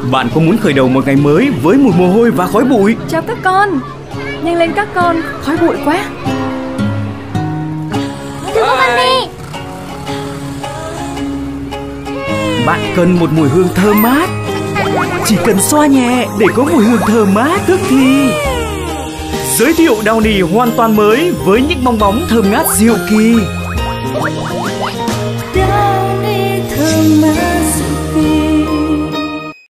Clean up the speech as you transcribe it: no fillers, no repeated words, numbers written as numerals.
Bạn có muốn khởi đầu một ngày mới với mùi mồ hôi và khói bụi? Chào các con. Nhanh lên các con, khói bụi quá. Thưa cô Bunny. Bạn cần một mùi hương thơm mát. Chỉ cần xoa nhẹ để có mùi hương thơm mát tức thì. Giới thiệu Downy hoàn toàn mới với những bong bóng thơm ngát diệu kỳ.